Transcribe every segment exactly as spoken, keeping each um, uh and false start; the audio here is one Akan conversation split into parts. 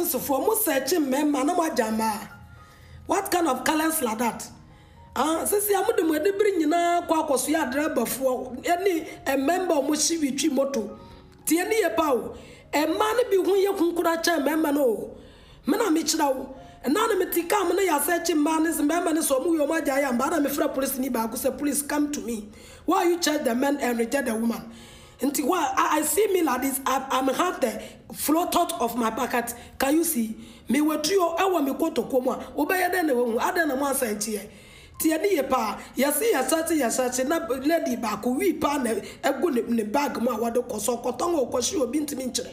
police for mo searching member na mo jama. What kind of colors like that? Ah, sisi amude mo de bring nyina kwa kwaso ya driver fo any a member mo shi witwi moto. Tie ni ye pa o. E ma ne bi hu ye kunkura cha member no. Me na me kira wo. Na na me tika me na ya searching man is member ne so mu yo ma jaya mba na me fra police ni ba ko say police come to me. Why you charge the man and reject the woman? Until why I, I see me like this, I, I'm half the flow thought of my pocket. Can you see? Me we trio, I want me go to Koma, obey a den, I don't know one side here. Tiani pa, yasi yasati yasati na lady back, we pan a good in the bag, ma wado koso kotongo koshi or bint minche.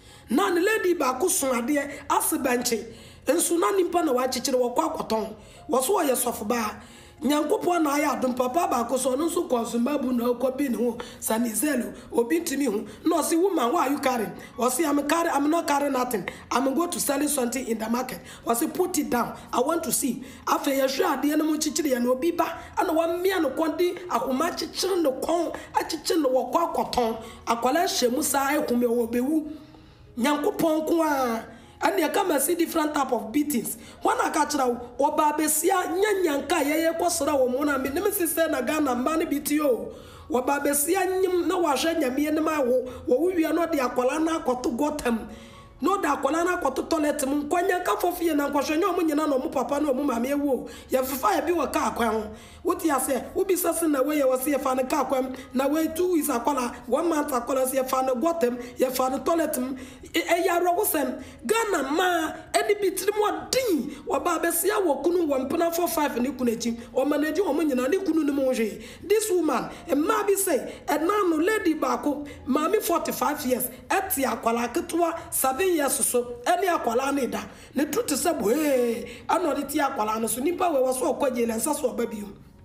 Nan lady back, so dear, as a benchy, and sunani pan a watch it or quacoton, was why a soft bar. Nyankopo na ya dum papa ba ko so no so konsumabu na ko bi ne ho sanizelo obi ntimi ho no see woman why you carrying or see I'm carry I'm not carrying nothing I'm going to sell something in the market or say put it down I want to see afa ye hwe ade na mo chichire ya na obi ba ana wa mmia no kondi akoma chichire no kon achichire no wo kwa koton akwala hyemu sa ekume wo bewu nyankopo nko a and you come and see different type of beatings. One I catch now, or Babesia, Nyanka, ye Kosra, or Mona, Nemesis, and a gun and money beat you. Or Babesia, no, I share me and my wo, we are not the Aqualana, got to got him. No, the Aqualana got to toilet, Mquanya, come for fear, and question no money, no papa, no mamma, me wo. You have fire be a car crown. What you say, who be sussing away, I was here, found a car crown. Now, way two is a collar, one month I call us, you found a got him, you found a toilet. A yaro was them. Ghana ma, any bit more ding, or Babesia, or Kunu, one puna for five and you couldn't, or manage or money, and you couldn't moje. This woman, and Mabi say, and now no lady Bako, Mammy forty-five years, at the Aqualacatua, seven years or so, any Aqualanida. The truth is, hey, I know the Tiaqualana, so Nipa was so quite and so baby.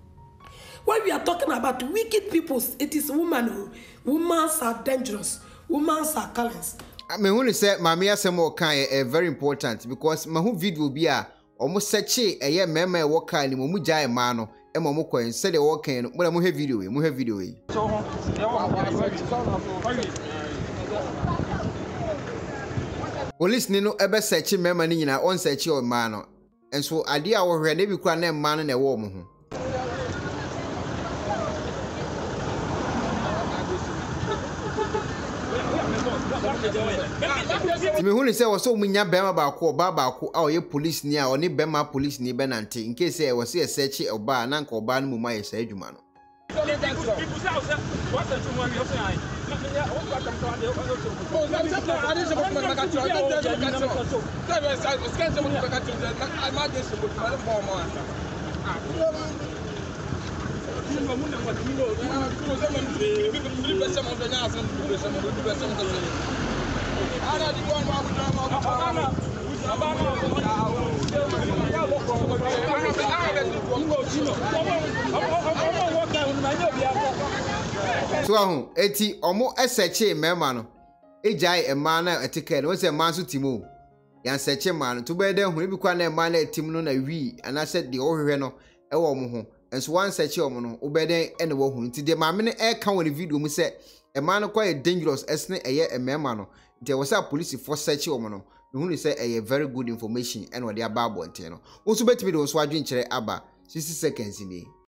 When we are talking about wicked people, it is women. Women are dangerous. Women are callous. Me who say mama asem o kan e very important because my who video bi a almost search e ye mema e wo kan ni mo mu jai ma no e mo mo kwen se de wo kan no mo mo he video e mo he video e police ni no e be search mema ni nyina on search o ma no enso ade a wo hwe na bi kura na ma no na e wo mo ho me who say was so munya bema ba ko ba ba ko a oye police ni a oni bema police ni benante in case e was e search e oba na nka oba no mu ma ye sa adwuma no So ahun eti omo eseche mema no ejai ema na etike no se man so timo yan seche man to be den hu bi kwa na ema na etim no na wi ana se de ohwehwe no e wo mo ho enso wan seche omo no obeden ene wo hu nti de maame ne e ka woni video mu se ema no kwa dangerous esne eye emema no nti wo sa police for seche omo no hu ni se eye very good information ene wo de aba abo nti no wo so betimi de wo so adwen kire aba sixty seconds ni